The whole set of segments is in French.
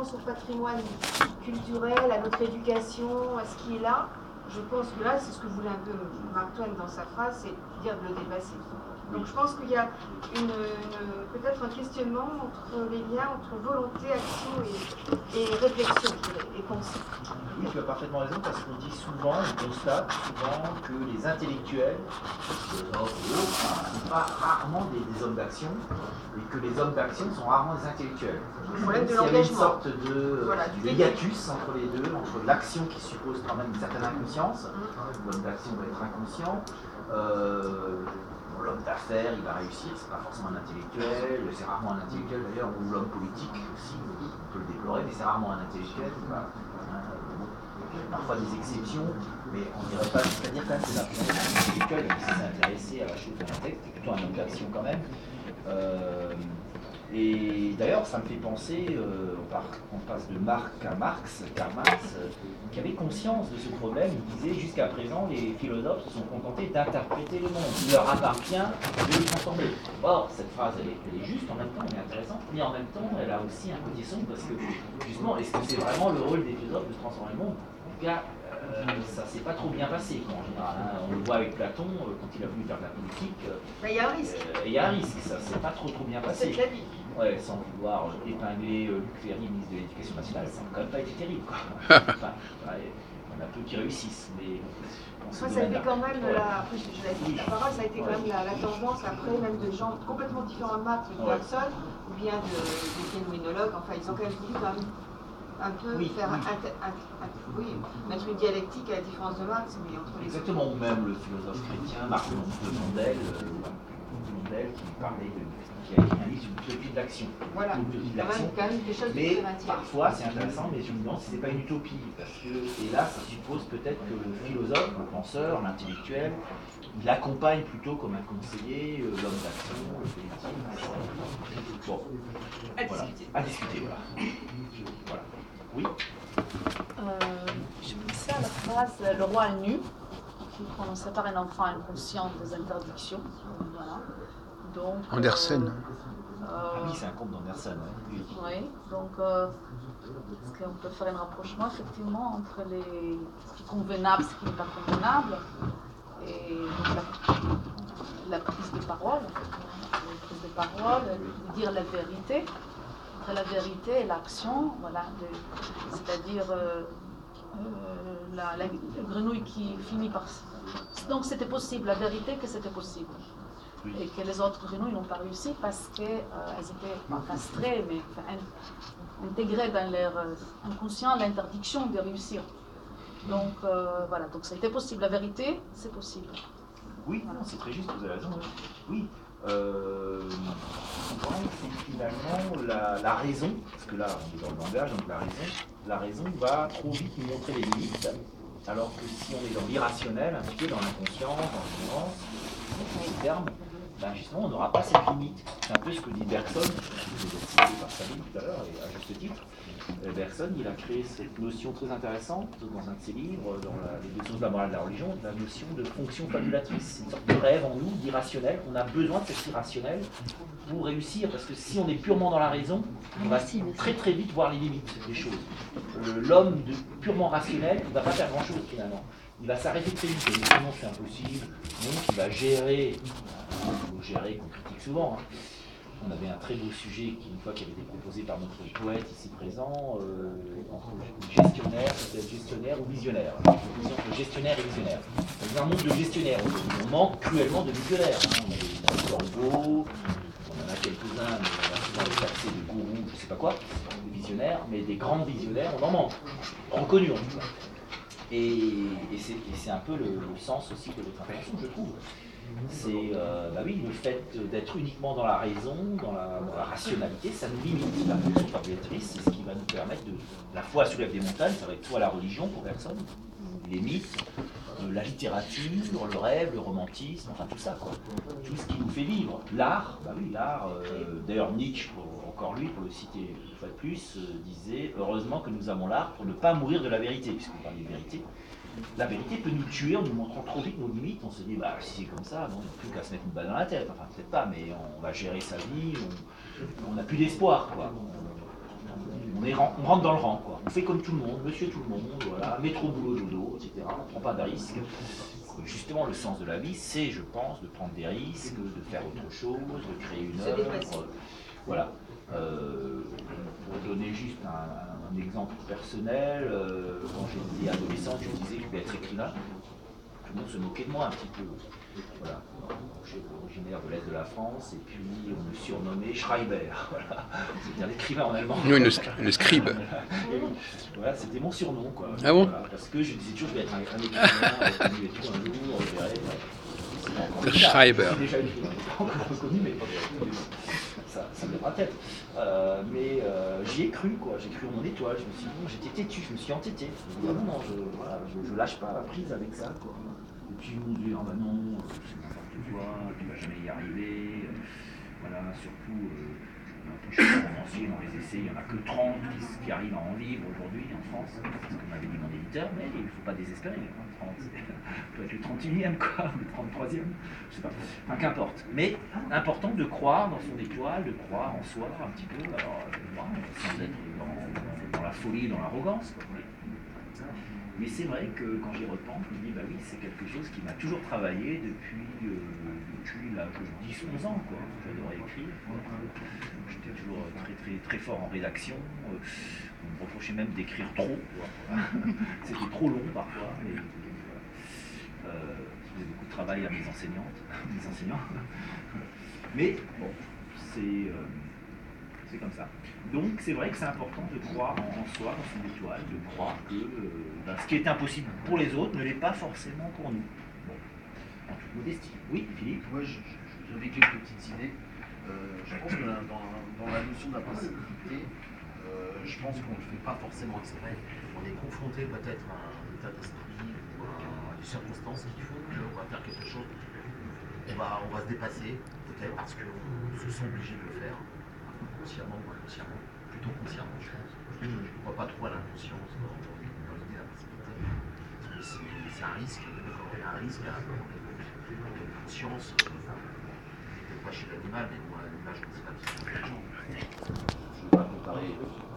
pense au patrimoine culturel, à notre éducation, à ce qui est là, je pense que là, c'est ce que voulait un peu Mark Twain dans sa phrase, c'est dire de le dépasser. Donc je pense qu'il y a peut-être un questionnement entre les liens entre volonté, action et réflexion et pensée. Oui, tu as parfaitement raison, parce qu'on dit souvent, on constate souvent que les intellectuels, les autres ne sont pas rarement des hommes d'action, et que les hommes d'action sont rarement des intellectuels. Le problème de l'engagement. Il y a une sorte de hiatus entre les deux, entre l'action qui suppose quand même une certaine inconscience, l'homme d'action doit être inconscient, l'homme d'affaires, il va réussir, c'est pas forcément un intellectuel, c'est rarement un intellectuel d'ailleurs, ou l'homme politique aussi, on peut le déplorer, mais c'est rarement un intellectuel. Parfois des exceptions, mais on dirait pas, c'est-à-dire quand même que c'est intellectuel, qui s'est intéressé à la chose de la texte, c'est plutôt un homme d'action quand même. Et d'ailleurs, ça me fait penser, on passe de Marx à Marx, Karl Marx, qui avait conscience de ce problème. Il disait jusqu'à présent, les philosophes se sont contentés d'interpréter le monde. Il leur appartient de le transformer. Or, cette phrase, elle est juste en même temps, elle est intéressante, mais en même temps, elle a aussi un côté sombre parce que, justement, est-ce que c'est vraiment le rôle des philosophes de transformer le monde? En tout cas, ça s'est pas trop bien passé en général. Hein. On le voit avec Platon, quand il a voulu faire de la politique. Il y a un risque. Il y a un risque, ça s'est pas trop bien passé. C'est la vie. Ouais, sans vouloir épingler Luc Ferry, ministre de l'Éducation nationale, ça n'a quand même pas été terrible. Quoi. Enfin, on a peu qui réussissent, mais ça a été quand même après je l'ai dit, la parole, ça a été quand même la tendance après, même de gens complètement différents de Marx, de Bergson, ou bien de phénoménologues. Enfin, ils ont quand même voulu quand même un peu faire mettre une dialectique à la différence de Marx, mais entre les exactement, ou même le philosophe chrétien Marc de Mondel, qui parlait qui a écrit un livre sur l'utopie de l'action. Voilà, quand même des choses mais parfois c'est intéressant, mais je me demande si c'est pas une utopie, parce que, et là ça suppose peut-être que le philosophe, le penseur, l'intellectuel, il accompagne plutôt comme un conseiller l'homme d'action, le politique. Bon, à discuter, voilà. Oui. Je pensais à la phrase « Le roi est nu », qui est prononcée par un enfant inconscient des interdictions. Voilà. Donc, Andersen. Oui, c'est un conte d'Andersen. Oui, donc est-ce qu'on peut faire un rapprochement effectivement entre ce qui est convenable et ce qui n'est pas convenable, et la prise de parole, dire la vérité, entre la vérité et l'action, voilà, c'est-à-dire la grenouille qui finit par... Donc c'était possible, la vérité que c'était possible. Et que les autres grenouilles n'ont pas réussi parce qu'elles étaient castrées, mais intégrées dans leur inconscient l'interdiction de réussir. Donc voilà, donc ça a été possible. La vérité, c'est possible. Oui, voilà. C'est très juste, vous avez raison. Oui. Souvent, c'est finalement la raison, parce que là, on est dans le langage, donc la raison va trop vite nous montrer les limites, alors que si on est dans l'irrationnel, un petit peu dans l'inconscience, dans l'ignorance, dans ces termes, ben justement, on n'aura pas cette limite. C'est un peu ce que dit Bergson, je l'ai cité par Sabine tout à l'heure, et à juste titre. Bergson, il a créé cette notion très intéressante dans un de ses livres, dans les leçons de la morale de la religion, la notion de fonction fabulatrice. C'est une sorte de rêve en nous, d'irrationnel. On a besoin de cet irrationnel pour réussir, parce que si on est purement dans la raison, on va très très vite voir les limites des choses. L'homme purement rationnel, il ne va pas faire grand-chose finalement. Il va s'arrêter très vite, sinon c'est impossible. Donc il va gérer, qu'on critique souvent. Hein. On avait un très beau sujet une fois qui avait été proposé par notre poète ici présent, entre gestionnaire ou visionnaire. Entre gestionnaire et visionnaire. Dans un monde de gestionnaires, on manque cruellement de visionnaires. Hein. On a des corbeaux, on en a quelques-uns, mais on a souvent les taxés de gourous, je ne sais pas quoi, des visionnaires, mais des grands visionnaires, on en manque. Reconnus en tout cas. Et c'est un peu le sens aussi de votre intervention, je trouve. C'est le fait d'être uniquement dans la raison, dans la rationalité, ça nous limite. La fonction fabulatrice, c'est ce qui va nous permettre de... La foi soulève des montagnes, ça va être soit la religion pour personne, les mythes, la littérature, le rêve, le romantisme, enfin tout ça, quoi. Tout ce qui nous fait vivre. L'art, l'art, d'ailleurs Nietzsche, encore lui, pour le citer une fois de plus, disait « Heureusement que nous avons l'art pour ne pas mourir de la vérité », puisqu'on parle de vérité. La vérité peut nous tuer en nous montrant trop vite nos limites. On se dit, si c'est comme ça, bon, il n'y a plus qu'à se mettre une balle dans la tête. Enfin, peut-être pas, mais on va gérer sa vie, on n'a plus d'espoir, quoi. on rentre dans le rang, quoi. On fait comme tout le monde, monsieur tout le monde, voilà, métro, boulot, dodo, etc. On ne prend pas de risques. Justement, le sens de la vie, c'est, je pense, de prendre des risques, de faire autre chose, de créer une œuvre. Voilà. Pour donner juste un exemple personnel, quand j'étais adolescent, je me disais que je voulais être écrivain. Tout le monde se moquait de moi un petit peu. Voilà. Je suis originaire de l'Est de la France et puis on me surnommait Schreiber, voilà. C'est-à-dire l'écrivain en allemand. Oui, le scribe. Voilà, c'était mon surnom, quoi. Ah bon? Voilà, parce que je disais toujours que je vais être un écrivain, reconnu et tout, un jour, on verrait. Le Schreiber. C'est déjà écrivain, pas encore reconnu, mais ça me viendra à la tête. Mais j'y ai cru, quoi. J'ai cru en mon étoile. Je me suis dit, bon, j'étais têtu, je me suis entêté. Je me suis dit, non, je lâche pas la prise avec ça, quoi. Et puis ils m'ont dit, ah bah non, c'est n'importe quoi, tu vas jamais y arriver. Voilà, surtout, quand je suis romancier dans les essais, il n'y en a que 30 qui arrivent à en vivre aujourd'hui en France. C'est ce que m'avait dit mon éditeur, mais il ne faut pas désespérer. 30, peut être le 31e, quoi, le 33e, je sais pas. Enfin, qu'importe. Mais important de croire dans son étoile, de croire en soi un petit peu, alors, sans être dans la folie, dans l'arrogance. Mais c'est vrai que quand j'y repense, je me dis, bah oui, c'est quelque chose qui m'a toujours travaillé depuis l'âge de 10-11 ans, quoi. J'adorais écrire. J'étais toujours très fort en rédaction. On me reprochait même d'écrire trop. C'était trop long parfois. Mais, je faisais beaucoup de travail à mes enseignants. Mais bon, c'est comme ça. Donc c'est vrai que c'est important de croire en soi, dans son étoile, de croire que ce qui est impossible pour les autres ne l'est pas forcément pour nous. Bon, en toute modestie. Oui, Philippe? Moi, j'avais quelques petites idées. Je pense que dans la notion de la possibilité, je pense qu'on ne le fait pas forcément exprès. On est confronté peut-être à un état d'esprit ou à des circonstances qui font qu'on va faire quelque chose. On va se dépasser, peut-être parce qu'on se sent obligé de le faire, consciemment ou inconsciemment. Plutôt consciemment, je pense. Je ne crois pas trop à l'inconscience dans l'idée de la possibilité. C'est un risque, quand il y a un risque, à une conscience, peut-être pas chez l'animal, mais moi, l'animal, je pense pas que c'est intelligent. Je ne veux pas comparer.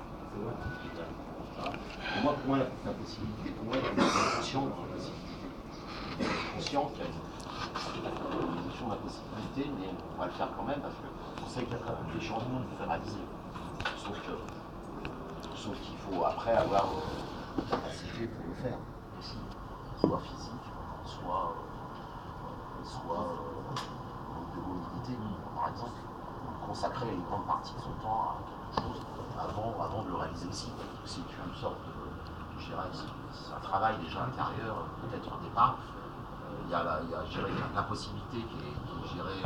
Pour moi, la possibilité, pour moi, il y a une conscience dans la possibilité. Conscience, il y a une notion de la possibilité, mais on va le faire quand même parce qu'on sait qu'il y a des changements de faire réaliser. Sauf qu'il faut après avoir la capacité pour le faire aussi, soit physique, soit de mobilité. Par exemple, consacrer une grande partie de son temps à quelque chose avant de le réaliser aussi. C'est une sorte de, je dirais, c'est un travail déjà intérieur, peut-être au départ. Il y a l'impossibilité qui est je dirais,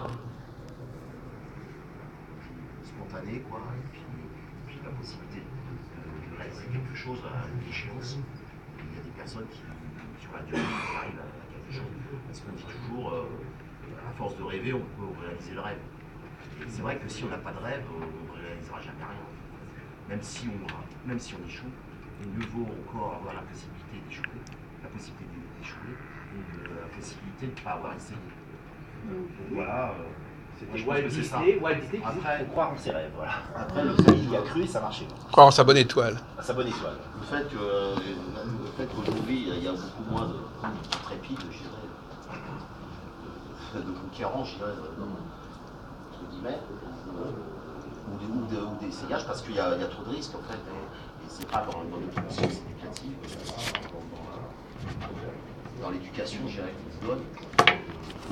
spontanée, quoi, et puis la possibilité de réaliser quelque chose à une échéance. Il y a des personnes qui, sur la durée, arrivent à quelque chose. Parce qu'on dit toujours, à force de rêver, on peut réaliser le rêve. Et c'est vrai que si on n'a pas de rêve, on ne réalisera jamais rien. Même si on échoue, il mieux vaut encore avoir la possibilité d'échouer, la possibilité de ne pas avoir essayé. Donc voilà. C'était Walt Disney qui disait qu'il faut croire en ses rêves. Voilà. Après, il y a cru et ça marchait. Croire en sa bonne étoile. À sa bonne étoile. Le fait qu'aujourd'hui, il y a beaucoup moins de trépides, je dirais, de conquérants, je dirais, entre guillemets, ou d'essayages, parce qu'il y a trop de risques, en fait. Et c'est pas dans notre conscience éducative, dans l'éducation, je dirais, qui se donne.